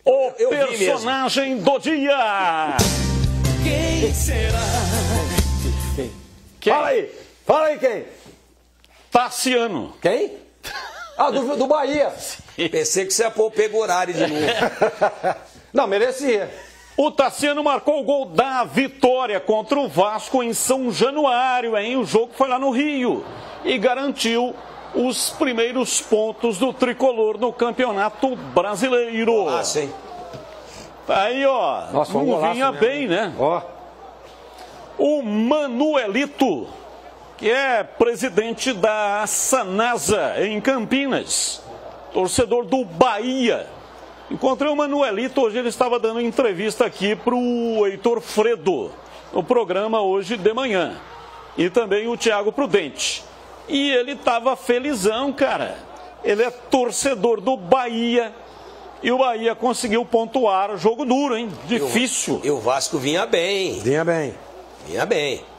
O personagem do dia. Quem será? Quem? Fala aí quem? Tassiano. Quem? Ah, do Bahia. Pensei que você ia pôr o Pegorari de novo. Não, merecia. O Tassiano marcou o gol da vitória contra o Vasco em São Januário, hein? O jogo foi lá no Rio e garantiu os primeiros pontos do tricolor no Campeonato Brasileiro. Golaço, hein? Aí, ó, Nossa, não vinha bem, né? Ó. O Manuelito, que é presidente da Sanasa em Campinas, torcedor do Bahia. Encontrei o Manuelito, hoje ele estava dando entrevista aqui para o Heitor Fredo, no programa hoje de manhã. E também o Thiago Prudente. E ele estava felizão, cara. Ele é torcedor do Bahia. E o Bahia conseguiu pontuar. Jogo duro, hein? Difícil. E o Vasco vinha bem. Vinha bem. Vinha bem.